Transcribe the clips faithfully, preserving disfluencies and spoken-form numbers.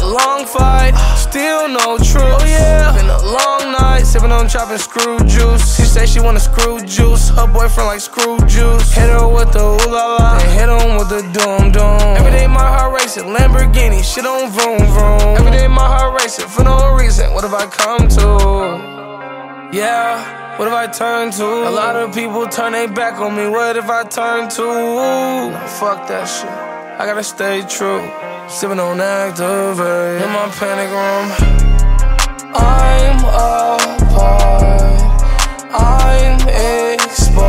long fight, still no truth. Oh yeah, been a long night, sipping on chopping screw juice. She say she wanna screw juice, her boyfriend like screw juice. Hit her with the ooh la la, and hit him with the doom doom. Every day my heart racing, Lamborghini, shit on vroom vroom. Every day my heart racing, for no reason, what have I come to? Yeah, what have I turned to? A lot of people turn their back on me, what if I turn to? Nah, fuck that shit, I gotta stay true. Sipping on Activate in my panic room. I'm apart, I'm exposed,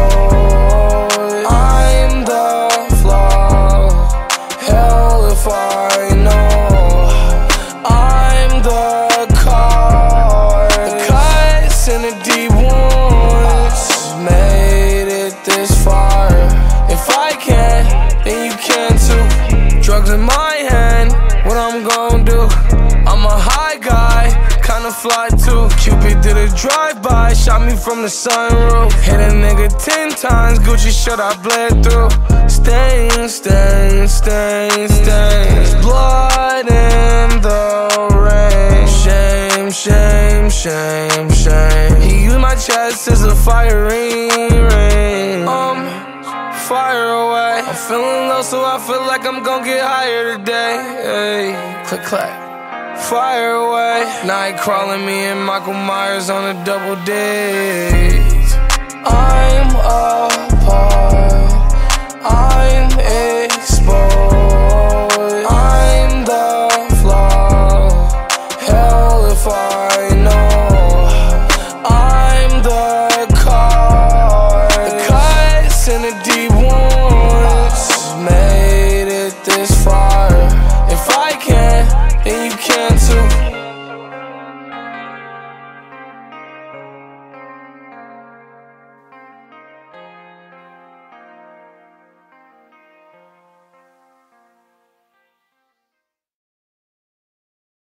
I'm the flaw. Hell if I know, I'm the cause. The cuts and the deep wounds made it this far. If I can, then you can too. Drugs in my hand, what I'm gon' do? I'm a high guy, kinda fly too. Cupid did a drive-by, shot me from the sunroof. Hit a nigga ten times, Gucci shirt I bled through. Stains, stains, stains, stains. Blood in the rain. Shame, shame, shame, shame. He used my chest as a firing ring. Um, fire away. I'm feeling low, so I feel like I'm gon' get higher today. Hey, click clack. Fire away. Night crawling, me and Michael Myers on a double date. I'm apart, I'm